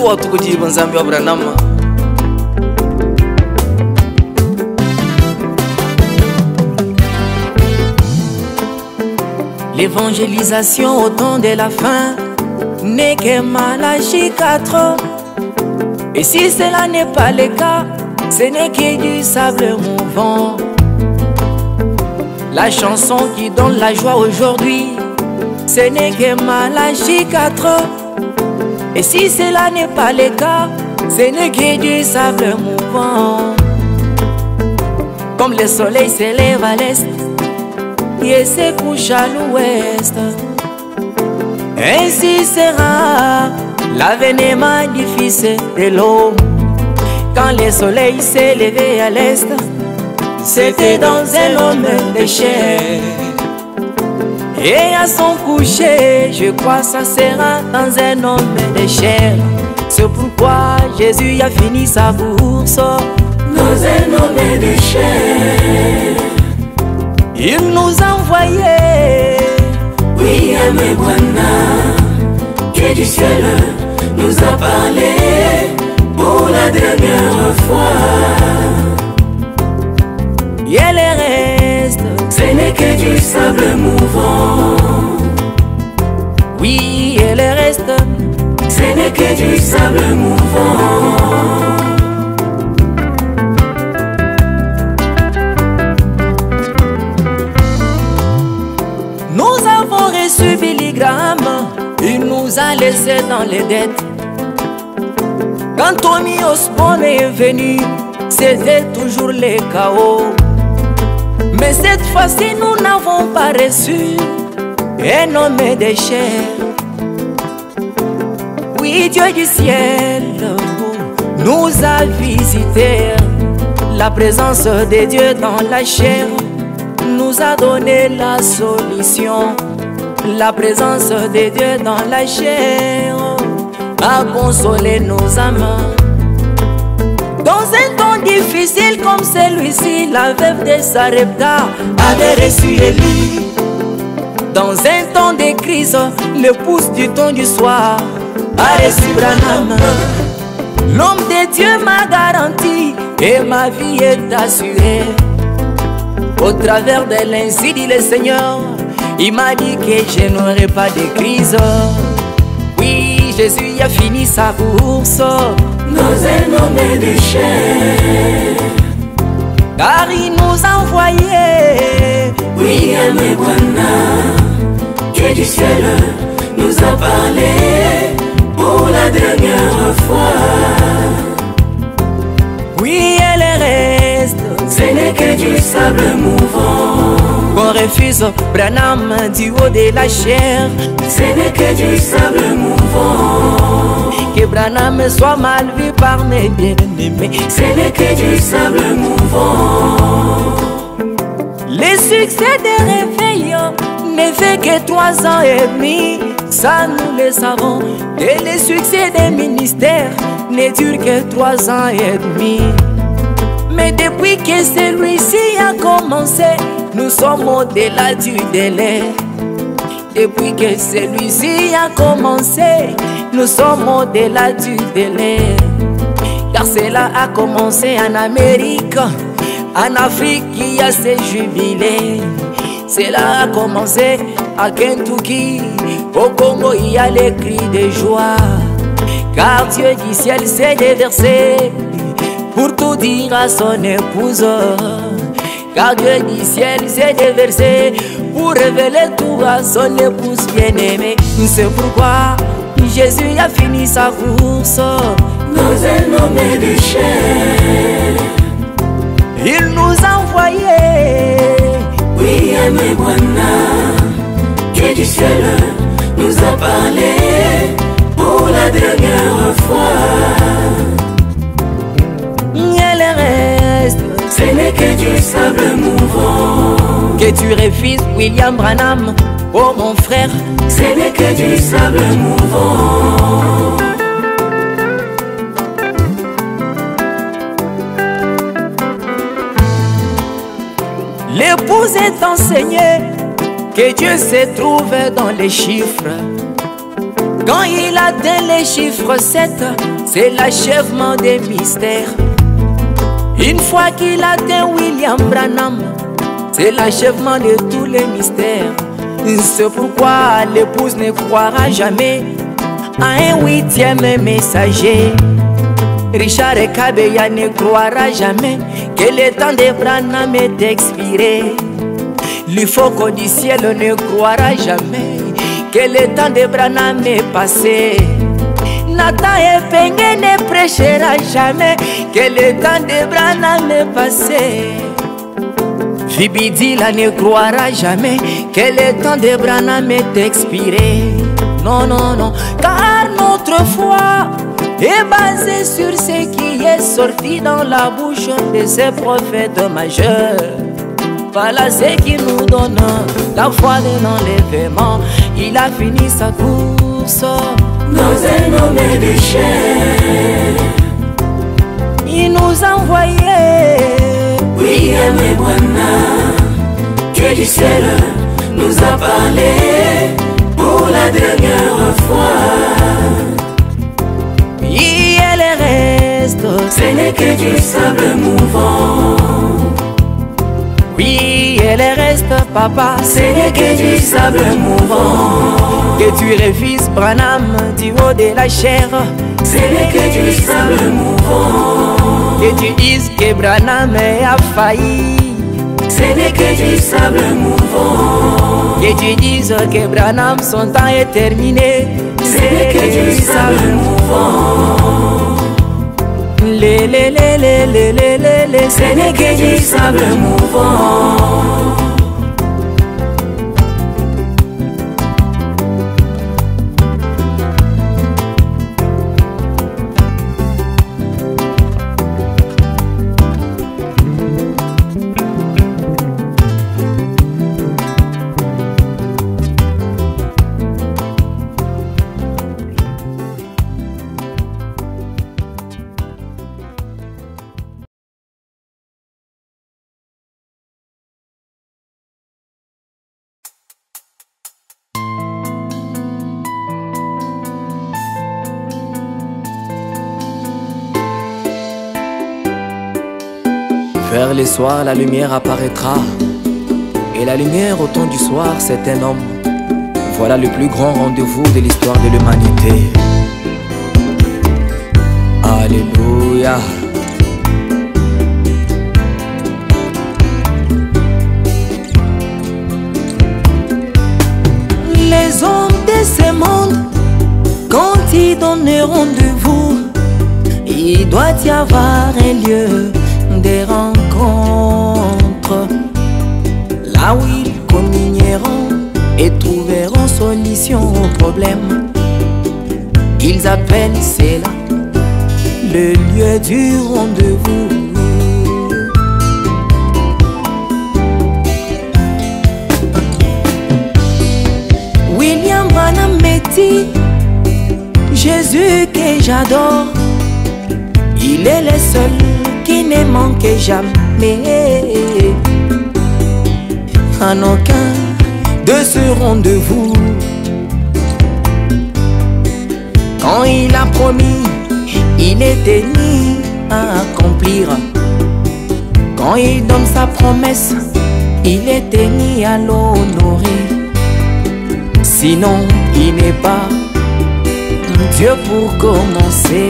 Tuwa tukuji banzambi wa Branham. L'évangélisation au temps de la fin n'est que Malachie 4. Et si cela n'est pas le cas, ce n'est que du sable mouvant. La chanson qui donne la joie aujourd'hui, ce n'est que Malachie 4. Et si cela n'est pas le cas, ce n'est que du sable mouvant. Comme le soleil s'élève à l'est et se couche à l'ouest, ainsi sera l'avènement du Fils de l'homme. Quand le soleil s'est levé à l'est, c'était dans un homme de chair. Et à son coucher, je crois ça sera dans un homme de chair. C'est pourquoi Jésus a fini sa course dans un homme de chair. Il nous a envoyés. William et Bwana, Dieu du ciel nous a parlé pour la dernière fois. Et le reste, ce n'est que du sable mouvant. oui, et le reste, ce n'est que du sable mouvant. nous avons reçu Billy Graham. Il nous a laissé dans les dettes. Quand Tony Osborne est venu, c'était toujours le chaos. Mais cette fois-ci, nous n'avons pas reçu un homme de chair. Oui, Dieu du ciel nous a visité. La présence de Dieu dans la chair nous a donné la solution. La présence de Dieu dans la chair a consolé nos âmes. Dans un temps difficile comme celui-ci, la veuve de Sarepta avait reçu Élie. Dans un temps de crise, l'épouse du temps du soir a reçu Branham. L'homme de Dieu m'a garanti et ma vie est assurée. Au travers de l'ainsi dit le Seigneur, il m'a dit que je n'aurai pas de crise. Oui, Jésus a fini sa course dans un homme de chair. Car il nous a envoyés. William et Bwana, Dieu du ciel nous a parlé pour la dernière fois. Oui, et le reste, ce n'est que du sable mouvant. qu'on refuse Branham du haut de la chair. Ce n'est que du sable mouvant. Que Branham soit mal vu par mes bien-aimés. Ce n'est que du sable mouvant. Le succès des réveillons ne fait que 3 ans et demi. Ça nous le savons. Et le succès des ministères ne dure que 3 ans et demi. Mais depuis que celui-ci a commencé, nous sommes au-delà du délai. Depuis que celui-ci a commencé, nous sommes au-delà du délai. Car cela a commencé en Amérique, en Afrique il y a ses jubilés. Cela a commencé à Kentucky, au Congo il y a les cris de joie. Car Dieu du ciel s'est déversé pour tout dire à son épouse. Car Dieu du ciel s'est déversé pour révéler tout à son épouse bien-aimée. C'est pourquoi Jésus a fini sa course dans un homme de chair. Il nous a envoyés. William et Bwana, Dieu du ciel nous a parlé pour la dernière fois. Et le reste, ce n'est que du sable mouvant. que tu refuses William Branham, oh mon frère. Ce n'est que du sable mouvant. L'épouse est enseignée que Dieu se trouve dans les chiffres. Quand il atteint les chiffres 7, c'est l'achèvement des mystères. Une fois qu'il atteint William Branham, c'est l'achèvement de tous les mystères. C'est pourquoi l'épouse ne croira jamais à un 8e messager. Richard Kabeya ne croira jamais que le temps de Branham est expiré. L'Ufoko du ciel ne croira jamais que le temps de Branham est passé. Nathan Epengue ne prêchera jamais que le temps de Branham est passé. Vibidila ne croira jamais que le temps de Branham est expiré. Non, non, non, car notre foi est basée sur ce qui est sorti dans la bouche de ces prophètes majeurs. Voilà ce qui nous donne la foi de l'enlèvement. Il a fini sa course dans un homme de chair. Il nous a envoyé William et Branham. Dieu du ciel nous a parlé pour la dernière fois. Et le reste, ce n'est que du sable mouvant. Oui, et le reste, papa, ce n'est que du sable mouvant. Que tu refuses Branham du haut de la chair. Ce n'est que du sable mouvant. Que tu dises que Branham a failli. Ce n'est que du sable mouvant. Que tu dises que Branham son temps est terminé. Ce n'est que du sable mouvant. Ce n'est que du sable mouvant. Vers le soir, la lumière apparaîtra. Et la lumière au temps du soir, c'est un homme. Voilà le plus grand rendez-vous de l'histoire de l'humanité. Alléluia. Les hommes de ce monde, quand ils donnent rendez-vous, il doit y avoir un lieu des rencontres, là où ils communieront et trouveront solution aux problèmes. Ils appellent cela le lieu du rendez-vous. William Branham me dit, Jésus que j'adore, il est le seul qui ne manque jamais. En aucun de ce rendez-vous, quand il a promis, il est tenu à accomplir. Quand il donne sa promesse, il est tenu à l'honorer. Sinon, il n'est pas Dieu pour commencer.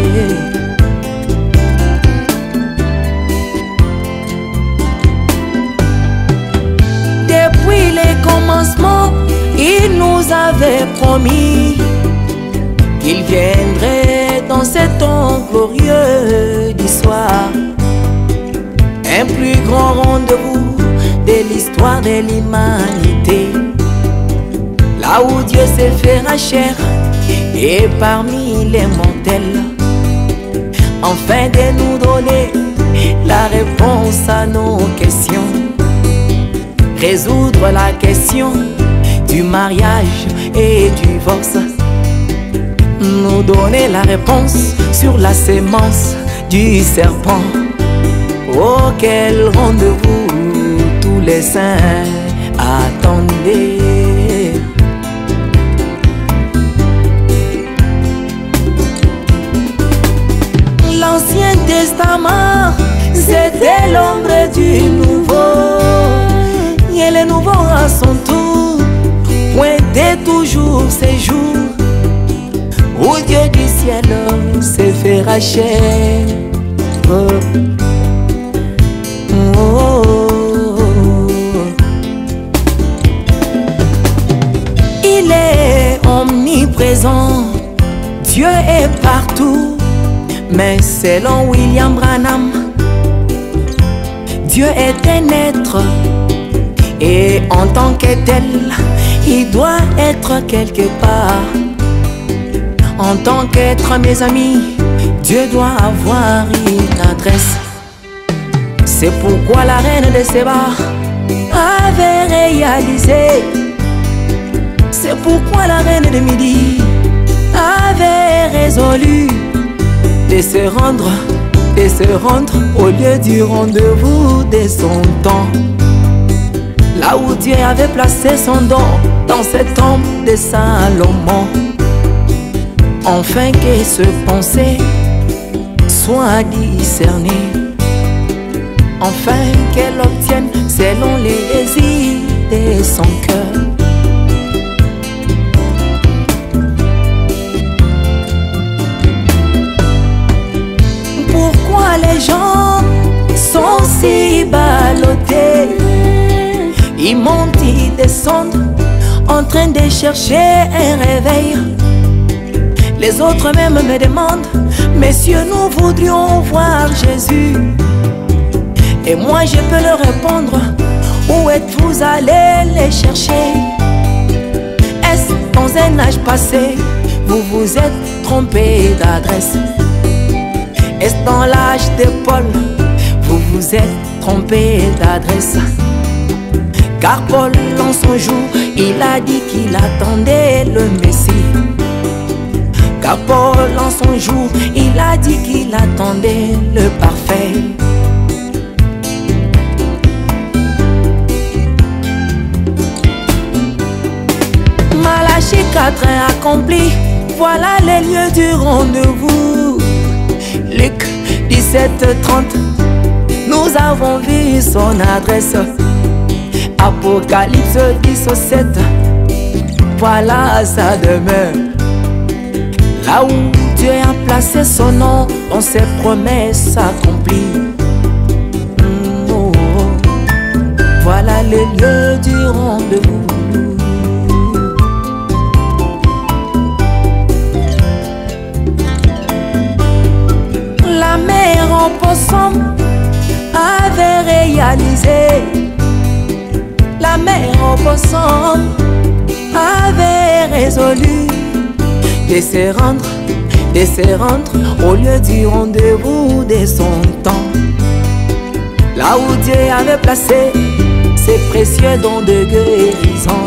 Depuis les commencements, il nous avait promis qu'il viendrait dans ce temps glorieux d'histoire. Un plus grand rendez-vous de l'histoire de l'humanité, là où Dieu s'est fait chair et parmi les mortels, afin de nous donner la réponse à nos questions. Résoudre la question du mariage et du divorce. Nous donner la réponse sur la sémence du serpent. Oh, quel rendez-vous tous les saints attendaient. l'Ancien Testament, c'était l'ombre du Nouveau. Et le Nouveau à son tour pointait toujours ces jours où Dieu du ciel s'est fait racheter. Il est omniprésent, Dieu est partout. Mais selon William Branham, Dieu est un être, et en tant que tel, il doit être quelque part. En tant qu'être, mes amis, Dieu doit avoir une adresse. C'est pourquoi la reine de Séba avait réalisé. C'est pourquoi la reine de Midi avait résolu de se rendre au lieu du rendez-vous de son temps. Là où Dieu avait placé son don, dans cette tombe de Salomon. Enfin que ce pensée soit discernée, enfin qu'elle obtienne selon les désirs de son cœur. Pourquoi les gens sont si ballottés? Ils montent, ils descendent, en train de chercher un réveil. Les autres même me demandent: messieurs, nous voudrions voir Jésus. Et moi je peux leur répondre: où êtes-vous allés les chercher? Est-ce dans un âge passé vous vous êtes trompé d'adresse? Est-ce dans l'âge de Paul vous vous êtes trompé d'adresse? Car Paul en son jour, il a dit qu'il attendait le Messie. Car Paul en son jour, il a dit qu'il attendait le parfait. Malachie 4 accompli, voilà les lieux du rendez-vous. Luc 17:30, nous avons vu son adresse. Apocalypse 10:7, voilà sa demeure. Là où Dieu a placé son nom, dans ses promesses accomplies. Voilà les lieux du rendez-vous. La mère en poisson avait réalisé. La mère au poisson avait résolu de se rendre au lieu du rendez-vous de son temps. Là où Dieu avait placé ses précieux dons de guérison.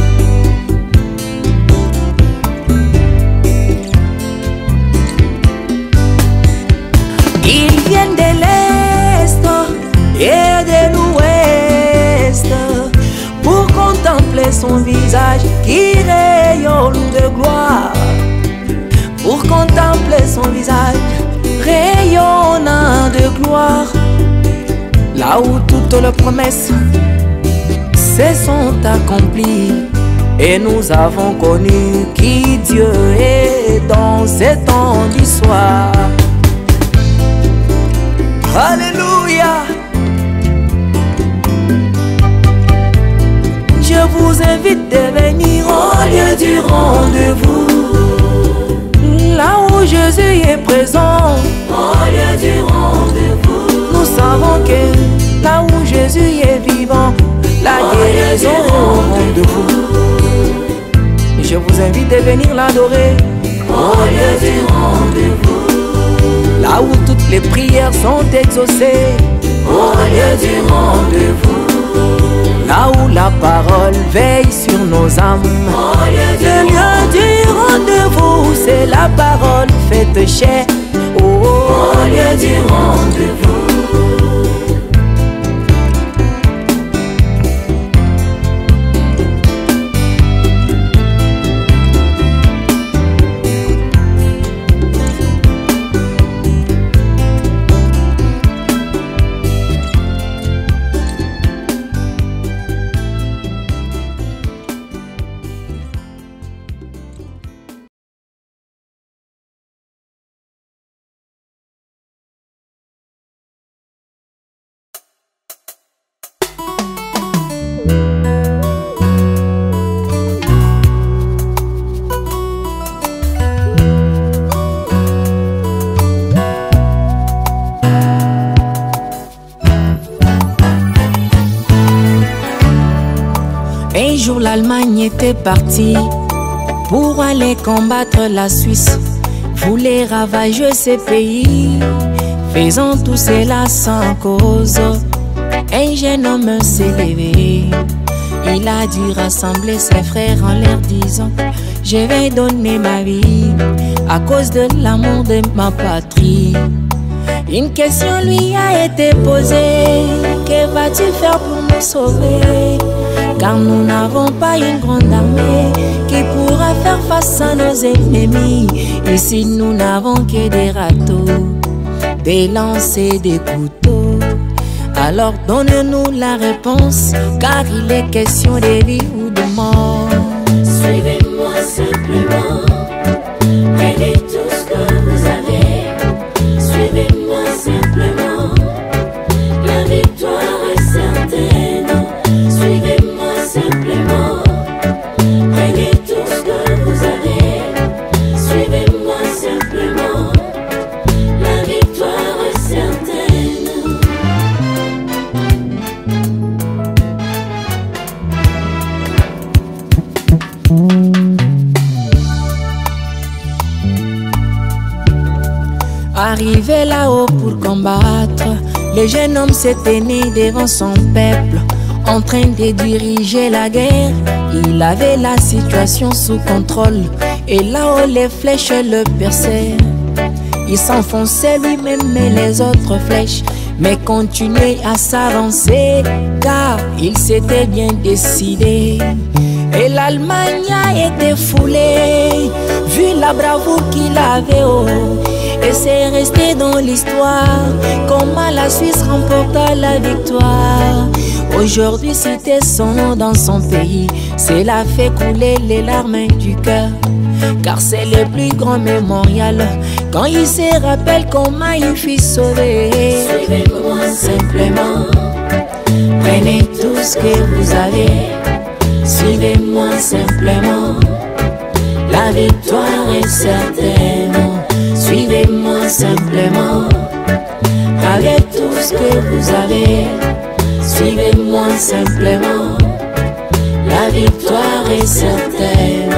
Ils viennent de l'Est et de l'Ouest pour contempler son visage qui rayonne de gloire. Pour contempler son visage rayonnant de gloire. Là où toutes les promesses se sont accomplies. Et nous avons connu qui Dieu est dans ces temps d'histoire. Alléluia. Je vous invite à venir au lieu du rendez-vous. Là où Jésus est présent, au lieu du rendez-vous. Nous savons que là où Jésus est vivant, la guérison est au rendez-vous. Je vous invite à venir l'adorer au lieu du rendez-vous. Là où toutes les prières sont exaucées, au lieu du rendez-vous. Là où la parole veille sur nos âmes, le lieu du rendez-vous, c'est la parole faite chair. Au lieu du rendez-vous. jour l'Allemagne était partie pour aller combattre la Suisse, voulait ravager ces pays, faisant tout cela sans cause. Un jeune homme s'est levé, il a dû rassembler ses frères en leur disant: je vais donner ma vie à cause de l'amour de ma patrie. Une question lui a été posée: que vas-tu faire pour nous sauver? Car nous n'avons pas une grande armée qui pourra faire face à nos ennemis. Ici nous n'avons que des râteaux, des lances et des couteaux. Alors donne-nous la réponse, car il est question de vie ou de mort. Suivez-moi simplement, prenez tout ce que vous avez. Suivez-moi simplement, la victoire est certaine. Suivez-moi simplement, prenez tout ce que vous avez. Suivez-moi simplement, la victoire est certaine. Arrivé là-haut pour combattre, le jeune homme s'est tenu devant son peuple, en train de diriger la guerre. Il avait la situation sous contrôle, et là-haut les flèches le perçaient. Il s'enfonçait lui-même et les autres flèches, mais continuait à s'avancer, car il s'était bien décidé. Et l'Allemagne a été foulée, vu la bravoure qu'il avait, oh. Et c'est resté dans l'histoire comment la Suisse remporta la victoire. Aujourd'hui citer son nom dans son pays, cela fait couler les larmes du cœur, car c'est le plus grand mémorial quand il se rappelle comment il fut sauvé. Suivez-moi simplement, prenez tout ce que vous avez. Suivez-moi simplement, la victoire est certaine. Suivez-moi simplement, avec tout ce que vous avez. Suivez-moi simplement, la victoire est certaine.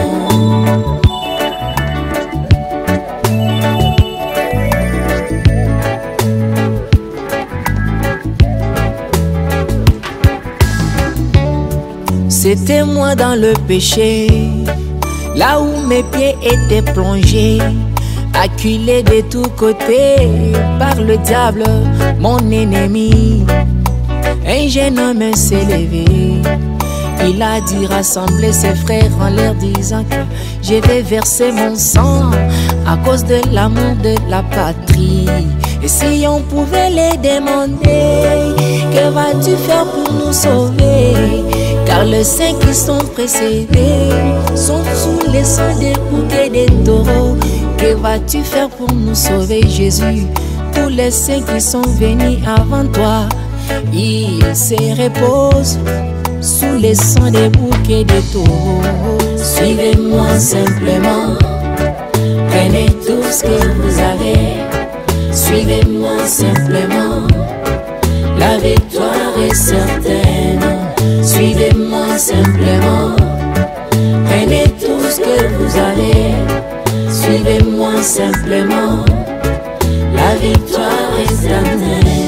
C'était moi dans le péché, là où mes pieds étaient plongés, acculé de tous côtés par le diable, mon ennemi. Un jeune homme s'est levé, il a dû rassembler ses frères en leur disant que je vais verser mon sang à cause de l'amour de la patrie. Et si on pouvait les demander, que vas-tu faire pour nous sauver? Car les saints qui sont précédés sont sous les sangs des bouquets des taureaux. Que vas-tu faire pour nous sauver, Jésus? Tous les saints qui sont venus avant toi, ils se reposent sous les sangs des bouquets des taureaux. Suivez-moi simplement, prenez tout ce que vous avez. Suivez-moi simplement, la victoire est certaine. Suivez-moi simplement, prenez tout ce que vous avez. Suivez-moi simplement, la victoire est certaine.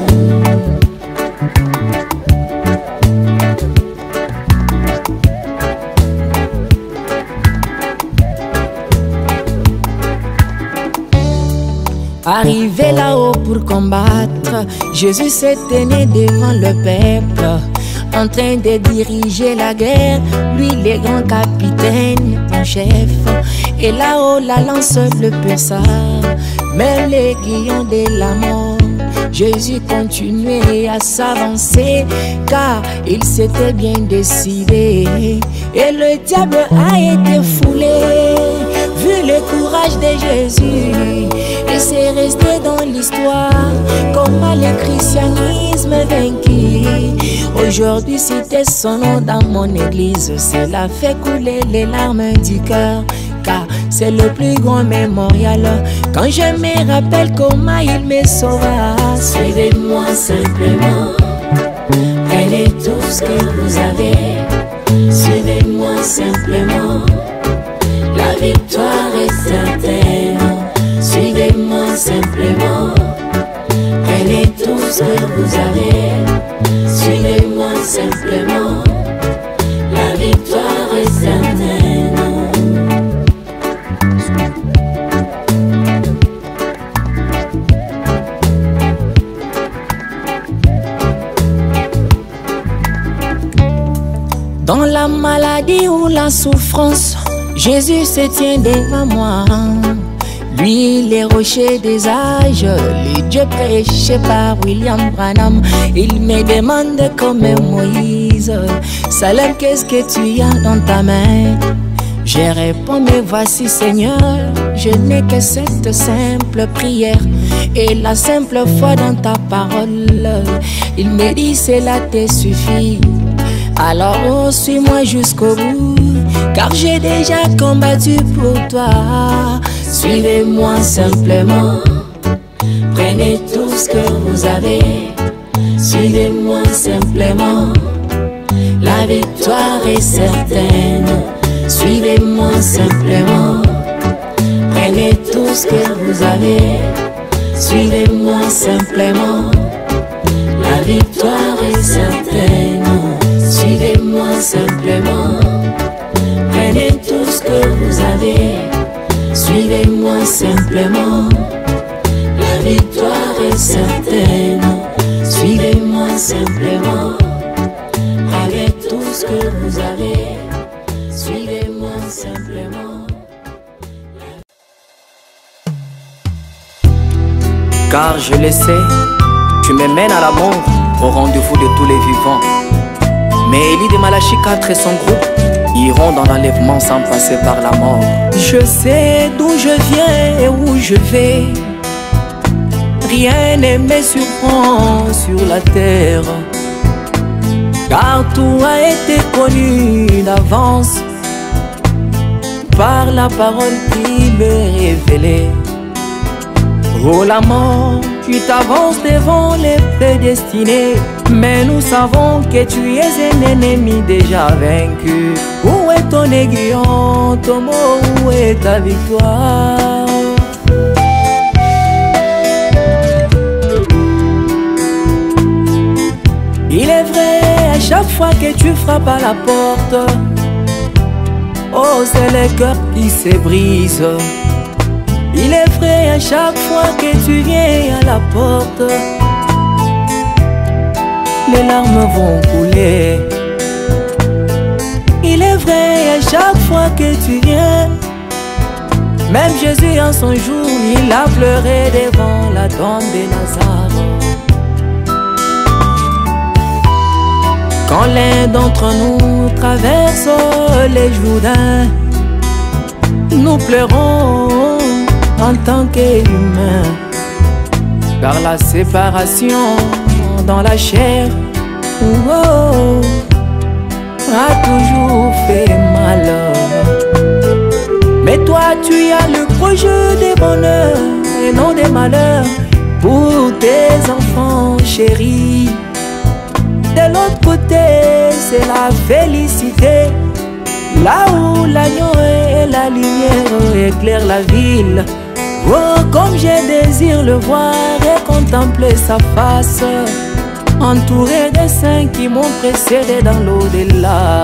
Arrivé là-haut pour combattre, Jésus s'est tenu devant le peuple, en train de diriger la guerre, lui les grands capitaines en chef. Et là-haut la lance le perça, même les guillons de la mort. Jésus continuait à s'avancer, car il s'était bien décidé. Et le diable a été foulé, vu le courage de Jésus. Et c'est resté dans l'histoire comment le christianisme vaincu. Aujourd'hui citer son nom dans mon église, cela fait couler les larmes du cœur, car c'est le plus grand mémorial quand je me rappelle comment il me sauva. Suivez-moi simplement, prenez tout ce que vous avez. Suivez-moi simplement, la victoire est certaine. Suivez-moi simplement, prenez tout ce que vous avez. Suivez-moi simplement, la victoire est certaine. Dans la maladie ou la souffrance, Jésus se tient devant moi. Lui, les rochers des âges, les dieux prêchés par William Branham. Il me demande comme Moïse, Salem, qu'est-ce que tu as dans ta main? Je réponds, mais voici Seigneur, je n'ai que cette simple prière et la simple foi dans ta parole. Il me dit, cela te suffit. Alors suis-moi jusqu'au bout, car j'ai déjà combattu pour toi. Suivez-moi simplement, prenez tout ce que vous avez. Suivez-moi simplement, la victoire est certaine. Suivez-moi simplement, prenez tout ce que vous avez. Suivez-moi simplement, la victoire est certaine. Suivez-moi simplement, prenez tout ce que vous avez. Suivez-moi simplement, la victoire est certaine. Suivez-moi simplement, prenez tout ce que vous avez. Suivez-moi simplement. Car je le sais, tu me mènes à la mort, au rendez-vous de tous les vivants. Mais Élie de Malachie 4 et son groupe iront dans l'enlèvement sans passer par la mort. Je sais d'où je viens et où je vais. Rien ne me surprend sur la terre, car tout a été connu d'avance par la parole qui m'est révélée. Oh la mort, tu t'avances devant les prédestinés, mais nous savons que tu es un ennemi déjà vaincu. Où est ton aiguillon, ton mot, où est ta victoire? Il est vrai, à chaque fois que tu frappes à la porte, oh c'est le cœur qui se brise. Il est vrai, à chaque fois que tu viens à la porte, les larmes vont couler. Il est vrai, à chaque fois que tu viens, même Jésus en son jour, il a pleuré devant la tombe de Lazare. Quand l'un d'entre nous traverse les Jourdains, nous pleurons en tant qu'humains, car la séparation dans la chair a toujours fait mal. Mais toi tu as le projet des bonheurs et non des malheurs pour tes enfants chéris. De l'autre côté c'est la félicité, là où l'agneau et la lumière éclairent la ville. Oh, comme je désire le voir et contempler sa face, entouré des saints qui m'ont précédé dans l'au-delà.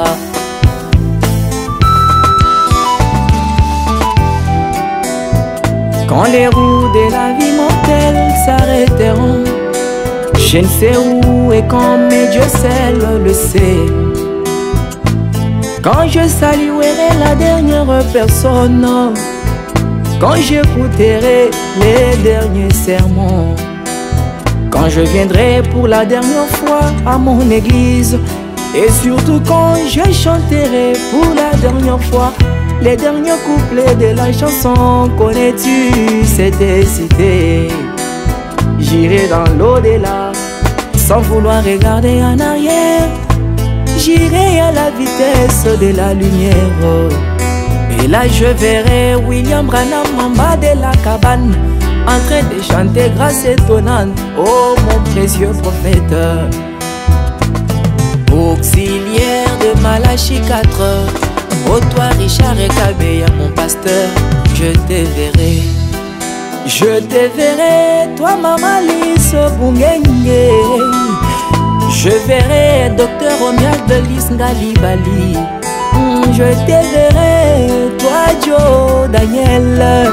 Quand les roues de la vie mortelle s'arrêteront, je ne sais où et quand, mais Dieu seul le sait. Quand je saluerai la dernière personne, quand j'écouterai les derniers sermons, quand je viendrai pour la dernière fois à mon église, et surtout quand je chanterai pour la dernière fois les derniers couplets de la chanson, connais-tu cette cité? J'irai dans l'au-delà sans vouloir regarder en arrière. J'irai à la vitesse de la lumière. Et là je verrai William Branham en bas de la cabane, en train de chanter grâce étonnante. Oh mon précieux prophète, auxiliaire de ma Malachi 4. Oh toi Richard et Kabeya mon pasteur, je te verrai. Je te verrai, toi Maman Lise Bungenge. Je verrai Docteur Omiak de Lisngali Bali. Je te verrai, toi Joe Daniel.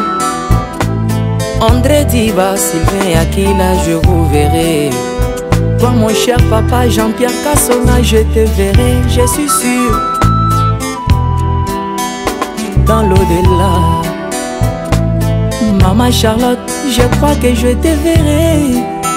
André Diba, Sylvain Akila, je vous verrai. Toi mon cher papa Jean-Pierre Kassona, je te verrai, je suis sûr. Dans l'au-delà, Maman Charlotte, je crois que je te verrai.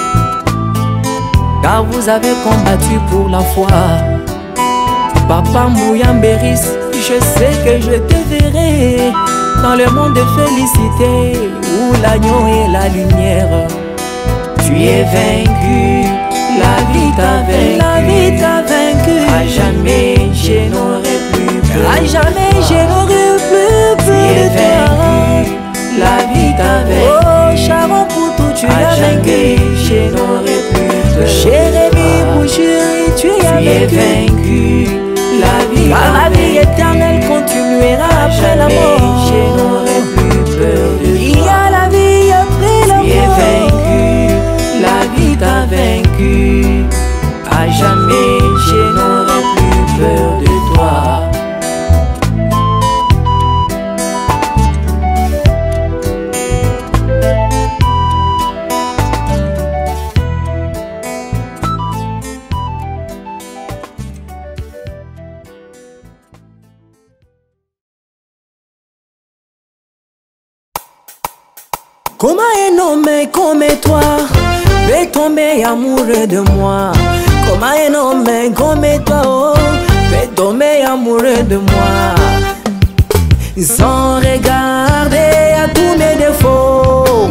Car vous avez combattu pour la foi. Papa Mouyamberis, je sais que je te verrai. Dans le monde de félicité, où l'agneau est la lumière. Tu es vaincu, la vie t'a vaincu. La vie t'a vaincu. À jamais je n'aurai plus peur. À jamais je n'aurai plus peur. Tu es vaincu, la vie t'a vaincu. Oh Charon Poutou, tu as vaincu. Je n'aurai plus peur. Jérémie Boucherie, tu es vaincu. La vie, car la vie éternelle continuera après la mort. Je n'aurai plus peur de toi. Il y a la vie après la mort. Tu es vaincu, la vie t'a vaincu. À jamais je n'aurai plus peur de toi. Comment un homme comme toi peut tomber amoureux de moi? Comment un homme comme toi peut tomber amoureux de moi? Sans regarder à tous mes défauts,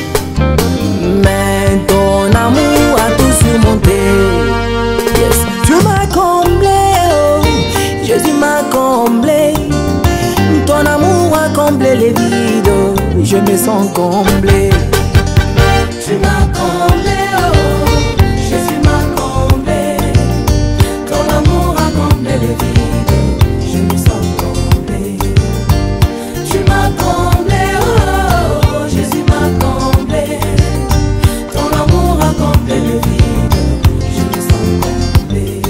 mais ton amour a tout surmonté. Yes. Tu m'as comblé, oh, Jésus m'a comblé. Ton amour a comblé les vides. Je me sens comblé. Tu m'as comblé, oh, Jésus m'a comblé. Ton amour a comblé le vide. Je me sens comblé. Tu m'as comblé, oh, Jésus m'a comblé. Ton amour a comblé le vide. Je me sens comblé.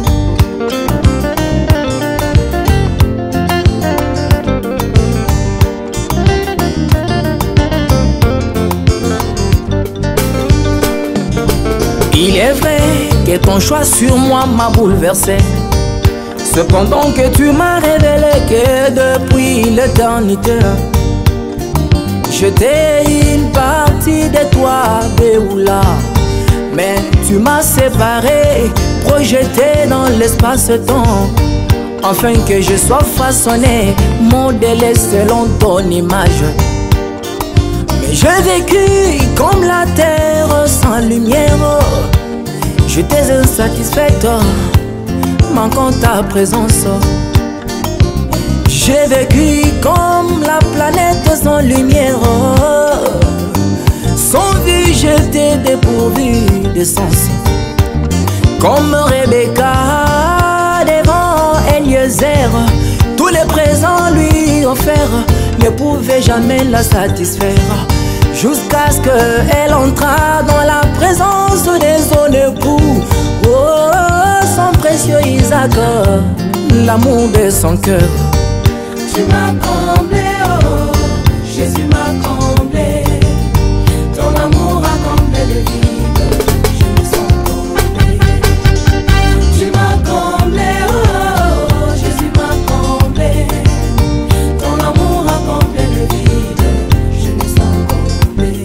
Il est vrai que ton choix sur moi m'a bouleversé. Cependant que tu m'as révélé que depuis l'éternité, j'étais une partie de toi, Béoula. Mais tu m'as séparé, projeté dans l'espace-temps, afin que je sois façonné, modélé selon ton image. Mais j'ai vécu comme la terre sans lumière. J'étais insatisfaite, manquant ta présence. J'ai vécu comme la planète sans lumière. Sans vue, j'étais dépourvu de sens. Comme Rebecca devant Eliezer, tous les présents lui offerts ne pouvaient jamais la satisfaire. Jusqu'à ce qu'elle entra dans la présence de son époux. Oh, son précieux Isaac, l'amour de son cœur. Tu m'as comblé, oh, Jésus m'a comblé. Ton amour a comblé le vide. Je me sens comblé. Tu m'as comblé, oh, Jésus m'a comblé. Ton amour a comblé le vide. Je me sens comblé.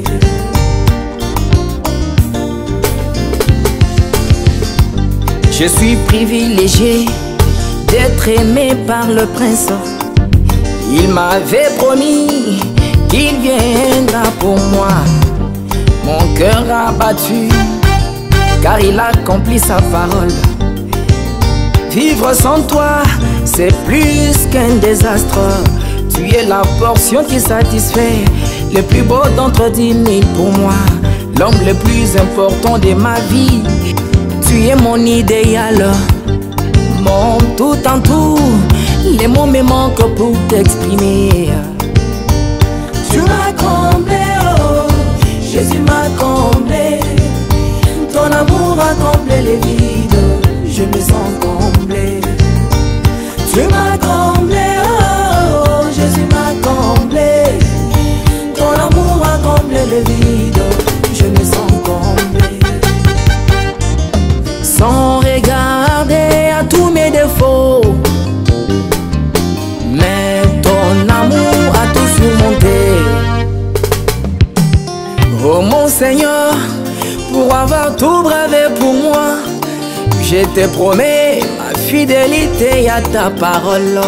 Je suis privilégié d'être aimé par le prince. Il m'avait promis qu'il viendra pour moi. Mon cœur a battu car il a accompli sa parole. Vivre sans toi, c'est plus qu'un désastre. Tu es la portion qui satisfait le plus beau d'entre 10 000 pour moi. L'homme le plus important de ma vie. Tu es mon idéal, mon tout en tout, les mots me manquent pour t'exprimer. Tu m'as comblé, oh, Jésus m'a comblé. Ton amour a comblé les vides, je me sens comblé. Tu m'as comblé, oh, Jésus m'a comblé. Ton amour a comblé les vides, je me sens comblé. Sans regarder à tous mes défauts, mais ton amour a tout surmonté. Oh mon Seigneur, pour avoir tout bravé pour moi, je te promets ma fidélité à ta parole.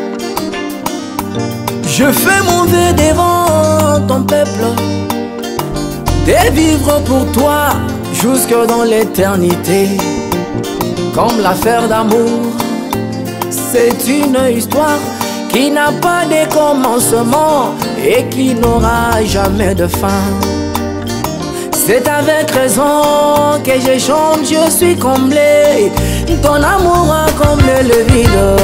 Je fais mon vœu devant ton peuple, de vivre pour toi jusque dans l'éternité. Comme l'affaire d'amour, c'est une histoire qui n'a pas de commencement et qui n'aura jamais de fin. C'est avec raison que je chante, je suis comblé. Ton amour a comblé le vide,